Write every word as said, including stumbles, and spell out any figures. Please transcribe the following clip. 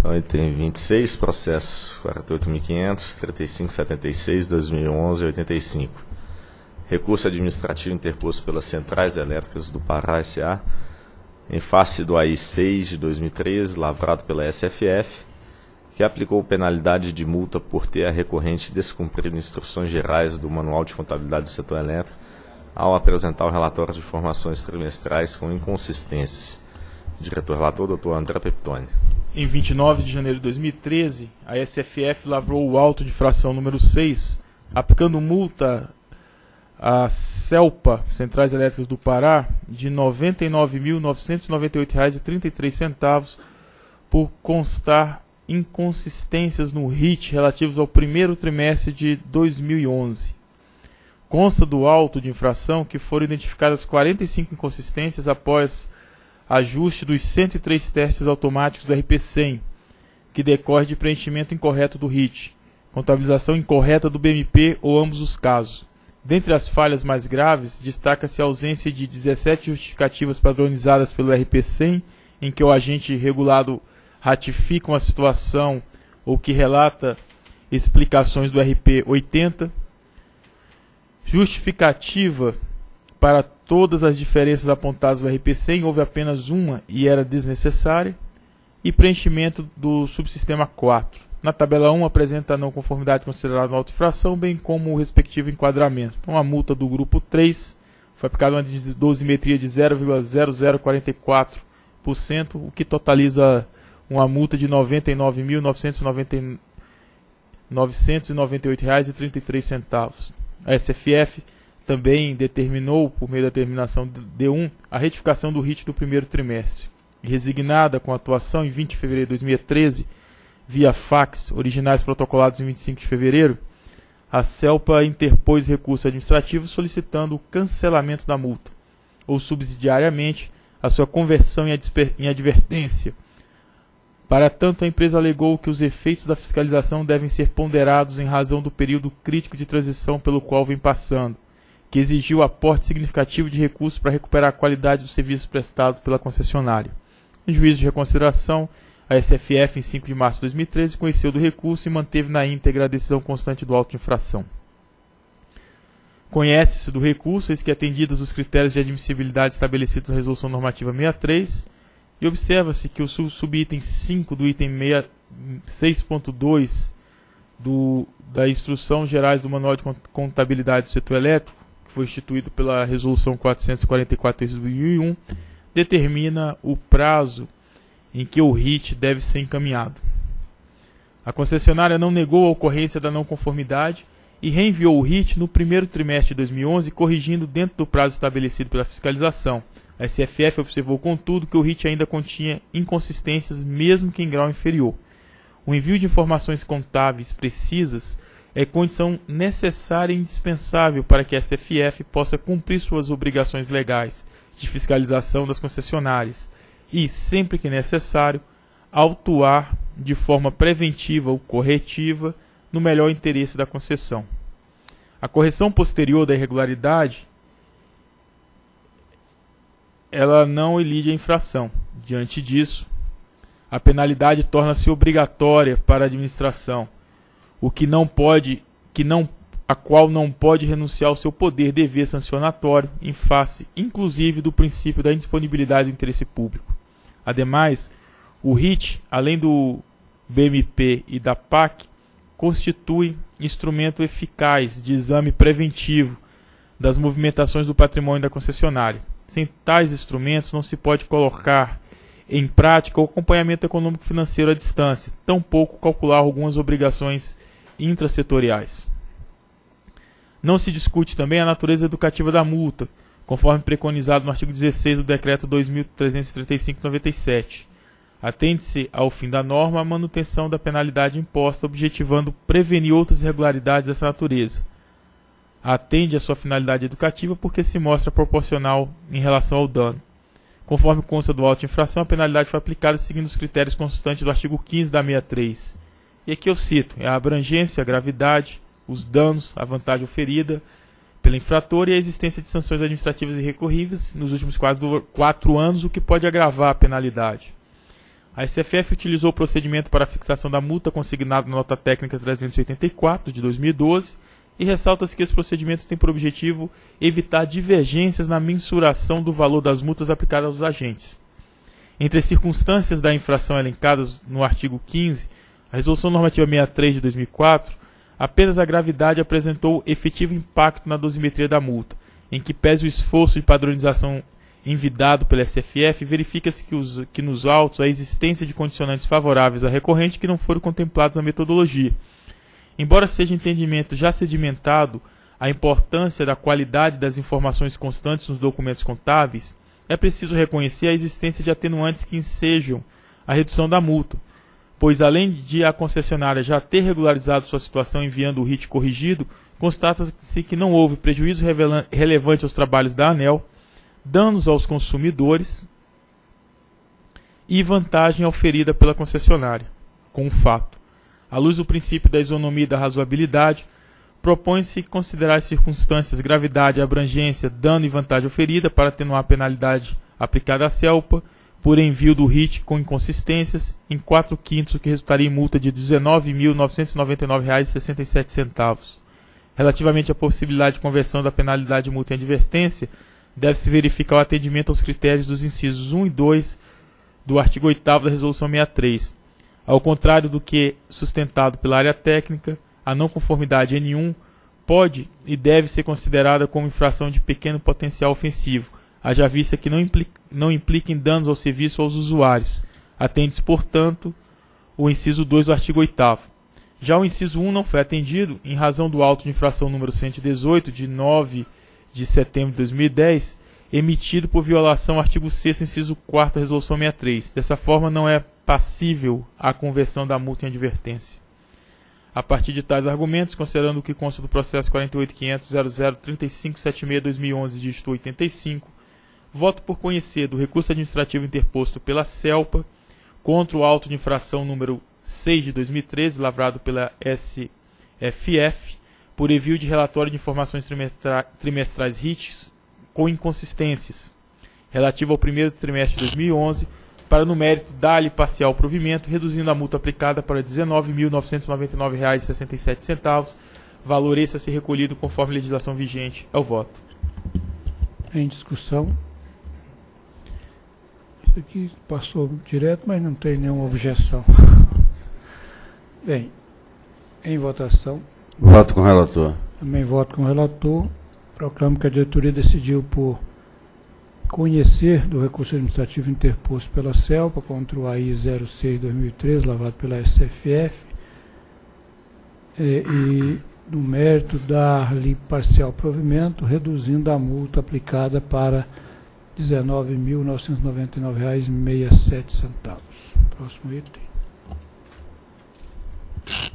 Então, item vinte e seis, processo quarenta e oito mil quinhentos, trinta e cinco setenta e seis, dois mil e onze, oitenta e cinco. Recurso administrativo interposto pelas Centrais Elétricas do Pará S A em face do A I seis de dois mil e treze, lavrado pela S F F, que aplicou penalidade de multa por ter a recorrente descumprido instruções gerais do Manual de Contabilidade do Setor Elétrico ao apresentar o relatório de informações trimestrais com inconsistências. Diretor-relator, doutor André Peptoni. Em vinte e nove de janeiro de dois mil e treze, a S F F lavrou o auto de infração número seis, aplicando multa à CELPA, Centrais Elétricas do Pará, de noventa e nove mil novecentos e noventa e oito reais e trinta e três centavos por constar inconsistências no R I T relativos ao primeiro trimestre de dois mil e onze. Consta do auto de infração que foram identificadas quarenta e cinco inconsistências após ajuste dos cento e três testes automáticos do R P cem, que decorre de preenchimento incorreto do R I T, contabilização incorreta do B M P ou ambos os casos. Dentre as falhas mais graves, destaca-se a ausência de dezessete justificativas padronizadas pelo R P cem, em que o agente regulado ratifica uma situação ou que relata explicações do R P oitenta, justificativa para todas as diferenças apontadas no R P cem, houve apenas uma e era desnecessária, e preenchimento do subsistema quatro. Na tabela um apresenta a não conformidade considerada uma auto-infração, bem como o respectivo enquadramento. Então, a multa do grupo três foi aplicada uma dosimetria de zero vírgula zero zero quatro quatro por cento, o que totaliza uma multa de noventa e nove mil novecentos e noventa e oito reais e trinta e três centavos. A S F F também determinou, por meio da determinação D um, a retificação do R I T do primeiro trimestre. Resignada com a atuação em vinte de fevereiro de dois mil e treze, via fax, originais protocolados em vinte e cinco de fevereiro, a CELPA interpôs recurso administrativo solicitando o cancelamento da multa, ou subsidiariamente a sua conversão em advertência. Para tanto, a empresa alegou que os efeitos da fiscalização devem ser ponderados em razão do período crítico de transição pelo qual vem passando, que exigiu aporte significativo de recursos para recuperar a qualidade dos serviços prestados pela concessionária. Em juízo de reconsideração, a S F F, em cinco de março de dois mil e treze, conheceu do recurso e manteve na íntegra a decisão constante do auto de infração. Conhece-se do recurso, eis que atendidos os critérios de admissibilidade estabelecidos na Resolução Normativa sessenta e três, e observa-se que o subitem cinco do item seis ponto dois do, da Instrução Gerais do Manual de Contabilidade do Setor Elétrico, que foi instituído pela Resolução quatrocentos e quarenta e quatro de dois mil e um, determina o prazo em que o R I T deve ser encaminhado. A concessionária não negou a ocorrência da não conformidade e reenviou o R I T no primeiro trimestre de dois mil e onze, corrigindo dentro do prazo estabelecido pela fiscalização. A S F F observou, contudo, que o R I T ainda continha inconsistências, mesmo que em grau inferior. O envio de informações contábeis precisas é condição necessária e indispensável para que a S F F possa cumprir suas obrigações legais de fiscalização das concessionárias e, sempre que necessário, autuar de forma preventiva ou corretiva no melhor interesse da concessão. A correção posterior da irregularidade ela não elide a infração. Diante disso, a penalidade torna-se obrigatória para a administração, o que não pode, que não, a qual não pode renunciar ao seu poder dever sancionatório, em face, inclusive, do princípio da indisponibilidade do interesse público. Ademais, o R I T, além do B M P e da P A C, constitui instrumento eficaz de exame preventivo das movimentações do patrimônio da concessionária. Sem tais instrumentos, não se pode colocar em prática o acompanhamento econômico-financeiro à distância, tampouco calcular algumas obrigações intrasetoriais. Não se discute também a natureza educativa da multa, conforme preconizado no artigo dezesseis do Decreto dois mil trezentos e trinta e cinco barra noventa e sete. Atende-se ao fim da norma a manutenção da penalidade imposta, objetivando prevenir outras irregularidades dessa natureza. Atende a sua finalidade educativa porque se mostra proporcional em relação ao dano. Conforme consta do auto de infração, a penalidade foi aplicada seguindo os critérios constantes do artigo quinze da sessenta e três. E aqui eu cito a abrangência, a gravidade, os danos, a vantagem oferida pela infratora e a existência de sanções administrativas irrecorríveis nos últimos quatro, quatro anos, o que pode agravar a penalidade. A S F F utilizou o procedimento para a fixação da multa consignado na nota técnica trezentos e oitenta e quatro de dois mil e doze e ressalta-se que esse procedimento tem por objetivo evitar divergências na mensuração do valor das multas aplicadas aos agentes. Entre as circunstâncias da infração elencadas no artigo quinze, a Resolução Normativa sessenta e três de dois mil e quatro, apenas a gravidade apresentou efetivo impacto na dosimetria da multa, em que pese o esforço de padronização envidado pela S F F, verifica-se que, os, que nos autos a existência de condicionantes favoráveis à recorrente que não foram contemplados na metodologia. Embora seja entendimento já sedimentado a importância da qualidade das informações constantes nos documentos contábeis, é preciso reconhecer a existência de atenuantes que ensejam a redução da multa, pois além de a concessionária já ter regularizado sua situação enviando o R I T corrigido, constata-se que não houve prejuízo relevante aos trabalhos da ANEEL, danos aos consumidores e vantagem oferida pela concessionária, com o fato. À luz do princípio da isonomia e da razoabilidade, propõe-se considerar as circunstâncias, gravidade, abrangência, dano e vantagem oferida para atenuar a penalidade aplicada à CELPA por envio do R I T com inconsistências em quatro quintos, o que resultaria em multa de dezenove mil novecentos e noventa e nove reais e sessenta e sete centavos. Relativamente à possibilidade de conversão da penalidade de multa em advertência, deve-se verificar o atendimento aos critérios dos incisos um e dois do artigo oitavo da Resolução sessenta e três. Ao contrário do que sustentado pela área técnica, a não conformidade N um pode e deve ser considerada como infração de pequeno potencial ofensivo, haja vista que não implica, não implica em danos ao serviço ou aos usuários. Atende-se, portanto, o inciso dois do artigo oitavo. Já o inciso um não foi atendido em razão do auto de infração número cento e dezoito, de nove de setembro de dois mil e dez, emitido por violação ao artigo sexto, inciso quarto da Resolução sessenta e três. Dessa forma, não é passível a conversão da multa em advertência. A partir de tais argumentos, considerando o que consta do processo quarenta e oito ponto quinhentos ponto zero zero três cinco sete seis barra dois mil e onze, dígito oitenta e cinco, voto por conhecer do recurso administrativo interposto pela CELPA contra o auto de infração número seis de dois mil e treze, lavrado pela S F F, por envio de relatório de informações trimestrais R I Ts com inconsistências, relativo ao primeiro trimestre de dois mil e onze, para no mérito dar-lhe parcial provimento, reduzindo a multa aplicada para dezenove mil novecentos e noventa e nove reais e sessenta e sete centavos, valor esse a ser recolhido conforme a legislação vigente. É o voto. Em discussão. Isso aqui passou direto, mas não tem nenhuma objeção. Bem, em votação. Voto com o relator. Também voto com o relator. Proclamo que a diretoria decidiu por conhecer do recurso administrativo interposto pela CELPA contra o A I zero seis barra dois mil e treze, lavado pela S F F, e, e no mérito dar-lhe parcial provimento, reduzindo a multa aplicada para dezenove mil novecentos e noventa e nove reais e sessenta e sete centavos. Próximo item.